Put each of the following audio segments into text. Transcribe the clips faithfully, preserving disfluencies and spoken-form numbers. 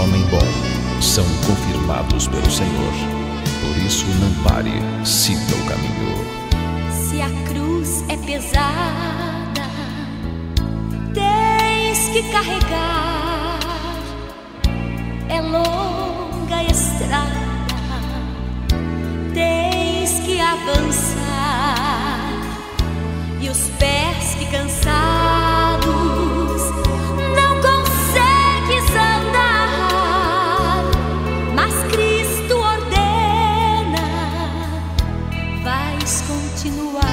homem bom são confirmados pelo Senhor. Por isso não pare, siga o caminho. Se a cruz é pesada, tens que carregar. É longa a estrada, tens que avançar. E os pés que cansados não consegues andar, mas Cristo ordena, vais continuar.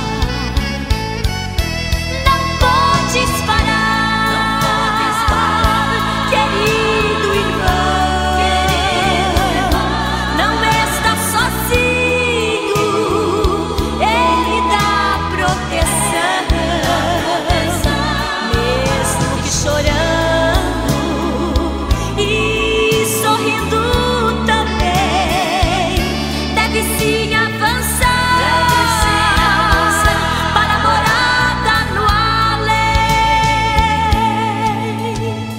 Não podes parar, não podes parar, querido irmão, querido irmão. Não estás sozinho, Ele dá proteção, mesmo que chorando e sorrindo também, deve sim avançar, deve sim avançar para a morada no além.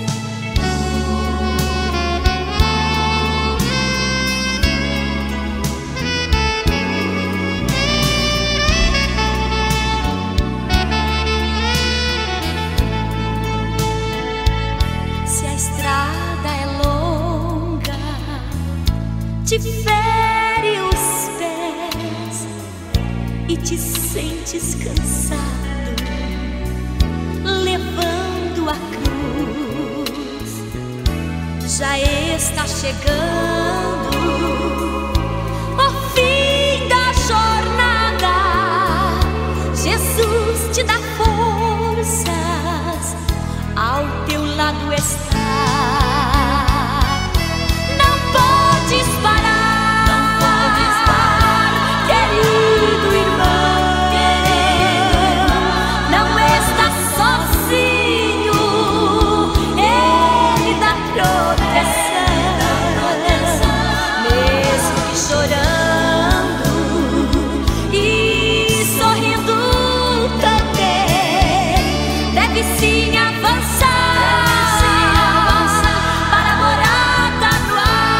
Se a estrada é longa, te fere os pés e te sentes cansado, levando a cruz, já está chegando o fim da jornada. Jesus te dá forças, ao teu lado está. Não podes parar, não podes parar, querido irmão, querido irmão. Não estás sozinho, Ele dá proteção, mesmo que chorando e sorrindo também, deve sim avançar para a morada no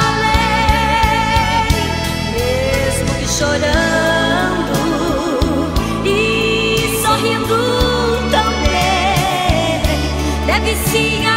além. Mesmo que chorando e sorrindo também, deve sim avançar